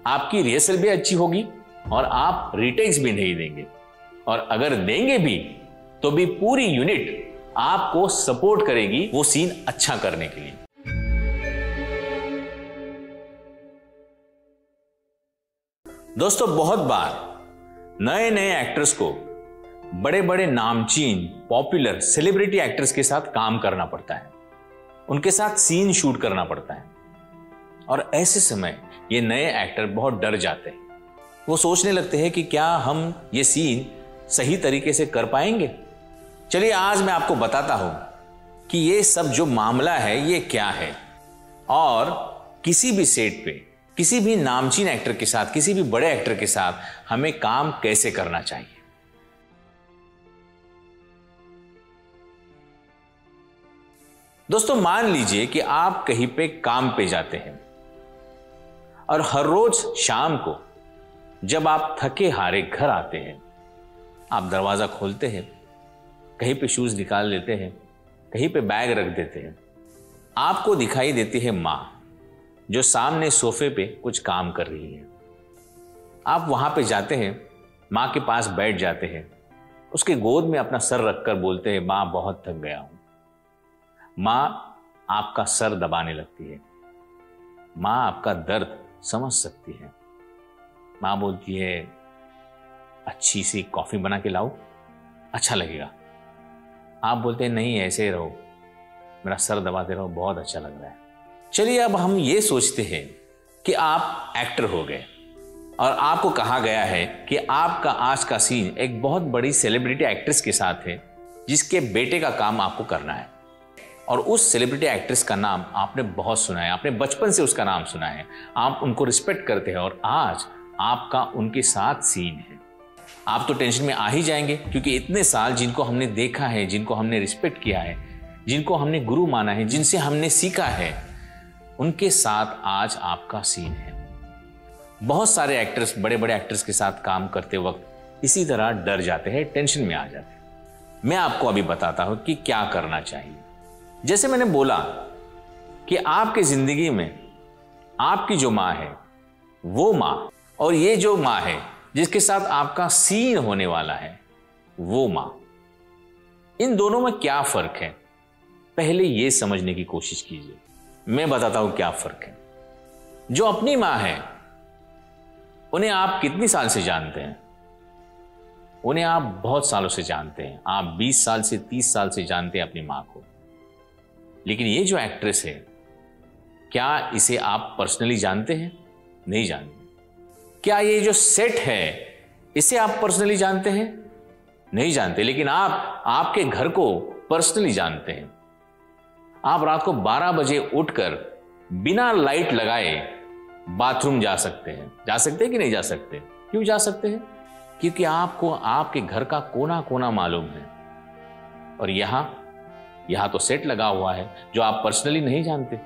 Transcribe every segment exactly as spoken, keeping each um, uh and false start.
आपकी रिहर्सल भी अच्छी होगी और आप रीटेक्स भी नहीं देंगे, और अगर देंगे भी तो भी पूरी यूनिट आपको सपोर्ट करेगी वो सीन अच्छा करने के लिए। दोस्तों, बहुत बार नए नए एक्टर्स को बड़े बड़े नामचीन पॉपुलर सेलिब्रिटी एक्टर्स के साथ काम करना पड़ता है, उनके साथ सीन शूट करना पड़ता है, और ऐसे समय ये नए एक्टर बहुत डर जाते हैं। वो सोचने लगते हैं कि क्या हम ये सीन सही तरीके से कर पाएंगे। चलिए आज मैं आपको बताता हूं कि ये सब जो मामला है ये क्या है, और किसी भी सेट पे किसी भी नामचीन एक्टर के साथ, किसी भी बड़े एक्टर के साथ हमें काम कैसे करना चाहिए। दोस्तों, मान लीजिए कि आप कहीं पे काम पे जाते हैं और हर रोज शाम को जब आप थके हारे घर आते हैं, आप दरवाजा खोलते हैं, कहीं पे शूज निकाल लेते हैं, कहीं पे बैग रख देते हैं, आपको दिखाई देती है मां जो सामने सोफे पे कुछ काम कर रही है। आप वहां पे जाते हैं, मां के पास बैठ जाते हैं, उसके गोद में अपना सर रखकर बोलते हैं, मां बहुत थक गया हूं। मां आपका सर दबाने लगती है, मां आपका दर्द समझ सकती है। मां बोलती है, अच्छी सी कॉफी बना के लाओ, अच्छा लगेगा। आप बोलते हैं, नहीं ऐसे ही रहो, मेरा सर दबाते रहो, बहुत अच्छा लग रहा है। चलिए अब हम ये सोचते हैं कि आप एक्टर हो गए और आपको कहा गया है कि आपका आज का सीन एक बहुत बड़ी सेलिब्रिटी एक्ट्रेस के साथ है जिसके बेटे का काम आपको करना है, और उस सेलिब्रिटी एक्ट्रेस का नाम आपने बहुत सुना है, आपने बचपन से उसका नाम सुना है, आप उनको रिस्पेक्ट करते हैं, और आज आपका उनके साथ सीन है। आप तो टेंशन में आ ही जाएंगे, क्योंकि इतने साल जिनको हमने देखा है, जिनको हमने रिस्पेक्ट किया है, जिनको हमने गुरु माना है, जिनसे हमने सीखा है, उनके साथ आज आपका सीन है। बहुत सारे एक्टर्स बड़े बड़े एक्टर्स के साथ काम करते वक्त इसी तरह डर जाते हैं, टेंशन में आ जाते हैं। मैं आपको अभी बताता हूं कि क्या करना चाहिए। जैसे मैंने बोला कि आपकी जिंदगी में आपकी जो मां है वो मां, और ये जो मां है जिसके साथ आपका सीन होने वाला है वो मां, इन दोनों में क्या फर्क है, पहले ये समझने की कोशिश कीजिए। मैं बताता हूं क्या फर्क है। जो अपनी मां है उन्हें आप कितनी साल से जानते हैं? उन्हें आप बहुत सालों से जानते हैं, आप बीस साल से तीस साल से जानते हैं अपनी मां को। लेकिन ये जो एक्ट्रेस है, क्या इसे आप पर्सनली जानते हैं? नहीं जानते। क्या ये जो सेट है इसे आप पर्सनली जानते हैं? नहीं जानते। लेकिन आप आपके घर को पर्सनली जानते हैं। आप रात को बारह बजे उठकर बिना लाइट लगाए बाथरूम जा सकते हैं। जा सकते हैं कि नहीं जा सकते? क्यों जा सकते हैं? क्योंकि आपको आपके घर का कोना कोना मालूम है, और यहां यहां तो सेट लगा हुआ है जो आप पर्सनली नहीं जानते।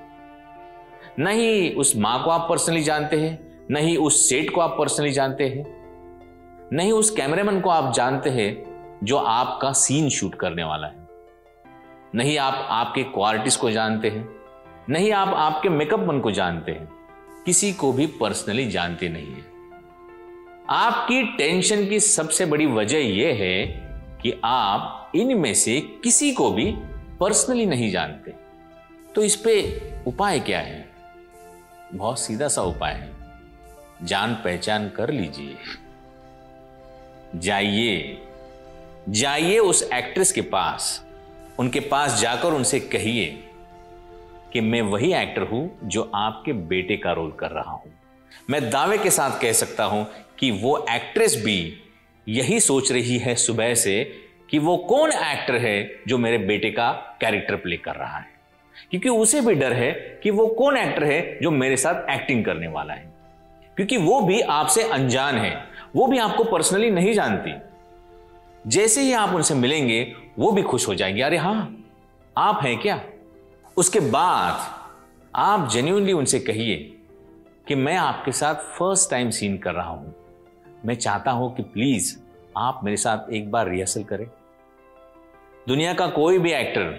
नहीं उस मां को आप पर्सनली जानते हैं, नहीं उस सेट को आप पर्सनली जानते हैं, नहीं उस कैमरामैन को आप जानते हैं जो आपका सीन शूट करने वाला है, नहीं आप आपके को आर्टिस्ट को जानते हैं, नहीं आप आपके मेकअप मैन को जानते हैं, किसी को भी पर्सनली जानते नहीं है। आपकी टेंशन की सबसे बड़ी वजह यह है कि आप इनमें से किसी को भी पर्सनली नहीं जानते। तो इस पे उपाय क्या है? बहुत सीधा सा उपाय है, जान पहचान कर लीजिए। जाइए जाइए उस एक्ट्रेस के पास, उनके पास जाकर उनसे कहिए कि मैं वही एक्टर हूं जो आपके बेटे का रोल कर रहा हूं। मैं दावे के साथ कह सकता हूं कि वो एक्ट्रेस भी यही सोच रही है सुबह से कि वो कौन एक्टर है जो मेरे बेटे का कैरेक्टर प्ले कर रहा है, क्योंकि उसे भी डर है कि वो कौन एक्टर है जो मेरे साथ एक्टिंग करने वाला है, क्योंकि वो भी आपसे अनजान है, वो भी आपको पर्सनली नहीं जानती। जैसे ही आप उनसे मिलेंगे वो भी खुश हो जाएंगे, अरे हां आप हैं क्या। उसके बाद आप जेन्युइनली उनसे कहिए कि मैं आपके साथ फर्स्ट टाइम सीन कर रहा हूं, मैं चाहता हूं कि प्लीज आप मेरे साथ एक बार रिहर्सल करें। दुनिया का कोई भी एक्टर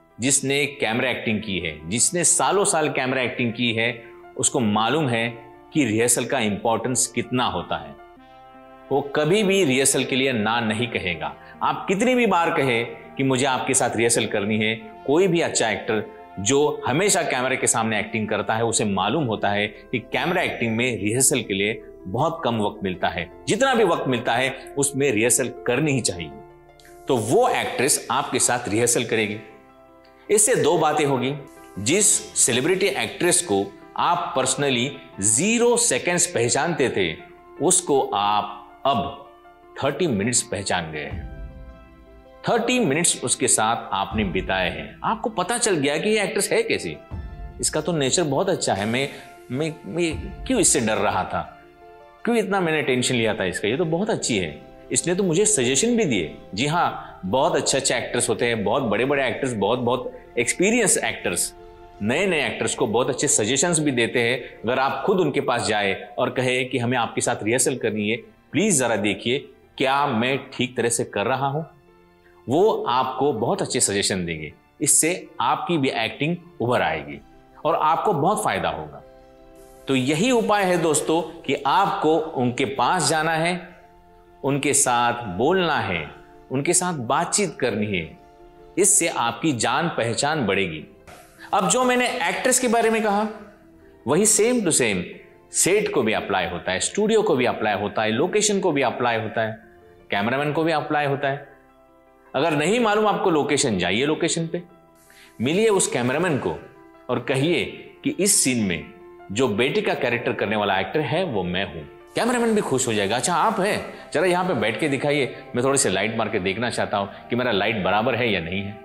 जिसने कैमरा एक्टिंग की है, जिसने सालों साल कैमरा एक्टिंग की है, उसको मालूम है कि रिहर्सल का इंपॉर्टेंस कितना होता है। वो कभी भी रिहर्सल के लिए ना नहीं कहेगा। आप कितनी भी बार कहे कि मुझे आपके साथ रिहर्सल करनी है, कोई भी अच्छा एक्टर जो हमेशा कैमरे के सामने एक्टिंग करता है उसे मालूम होता है कि कैमरा एक्टिंग में रिहर्सल के लिए बहुत कम वक्त मिलता है। जितना भी वक्त मिलता है उसमें रिहर्सल करनी ही चाहिए। तो वो एक्ट्रेस आपके साथ रिहर्सल करेगी। इससे दो बातें होगी। जिस सेलिब्रिटी एक्ट्रेस को आप पर्सनली जीरो सेकेंड्स पहचानते थे उसको आप अब थर्टी मिनट्स पहचान गए हैं। थर्टी मिनट्स उसके साथ आपने बिताए हैं। आपको पता चल गया कि ये एक्ट्रेस है कैसी, इसका तो नेचर बहुत अच्छा है। मैं मैं, मैं क्यों इससे डर रहा था, क्यों इतना मैंने टेंशन लिया था इसका, ये तो बहुत अच्छी है। इसने तो मुझे सजेशन भी दिए। जी हाँ, बहुत अच्छे अच्छे एक्टर्स होते हैं, बहुत बड़े बड़े एक्टर्स, बहुत बहुत एक्सपीरियंस एक्टर्स नए नए एक्टर्स को बहुत अच्छे सजेशंस भी देते हैं। अगर आप खुद उनके पास जाए और कहे कि हमें आपके साथ रिहर्सल करनी है, प्लीज जरा देखिए क्या मैं ठीक तरह से कर रहा हूं, वो आपको बहुत अच्छे सजेशन देंगे। इससे आपकी भी एक्टिंग उभर आएगी और आपको बहुत फायदा होगा। तो यही उपाय है दोस्तों कि आपको उनके पास जाना है, उनके साथ बोलना है, उनके साथ बातचीत करनी है। इससे आपकी जान पहचान बढ़ेगी। अब जो मैंने एक्ट्रेस के बारे में कहा वही सेम टू सेम सेट को भी अप्लाई होता है, स्टूडियो को भी अप्लाई होता है, लोकेशन को भी अप्लाई होता है, कैमरामैन को भी अप्लाई होता है। अगर नहीं मालूम आपको लोकेशन, जाइए लोकेशन पे, मिलिए उस कैमरामैन को और कहिए कि इस सीन में जो बेटी का कैरेक्टर करने वाला एक्टर है वो मैं हूं। कैमरामैन भी खुश हो जाएगा। अच्छा आप हैं, जरा यहां पे बैठ के दिखाइए, मैं थोड़ी सी लाइट मार के देखना चाहता हूं कि मेरा लाइट बराबर है या नहीं है।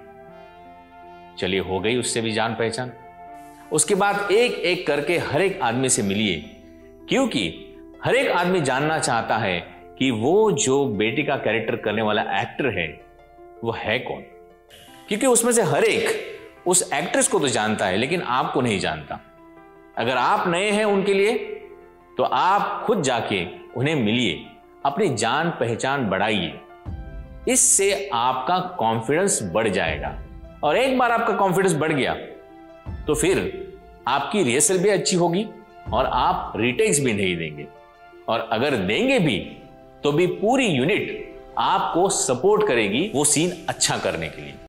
चलिए, हो गई उससे भी जान पहचान। उसके बाद एक एक करके हर एक आदमी से मिलिए, क्योंकि हर एक आदमी जानना चाहता है कि वो जो बेटी का कैरेक्टर करने वाला एक्टर है वो है कौन। क्योंकि उसमें से हर एक उस एक्ट्रेस को तो जानता है लेकिन आपको नहीं जानता। अगर आप नए हैं उनके लिए तो आप खुद जाके उन्हें मिलिए, अपनी जान पहचान बढ़ाइए। इससे आपका कॉन्फिडेंस बढ़ जाएगा और एक बार आपका कॉन्फिडेंस बढ़ गया तो फिर आपकी रिहर्सल भी अच्छी होगी और आप रीटेक्स भी नहीं देंगे। और अगर देंगे भी तो भी पूरी यूनिट आपको सपोर्ट करेगी वो सीन अच्छा करने के लिए।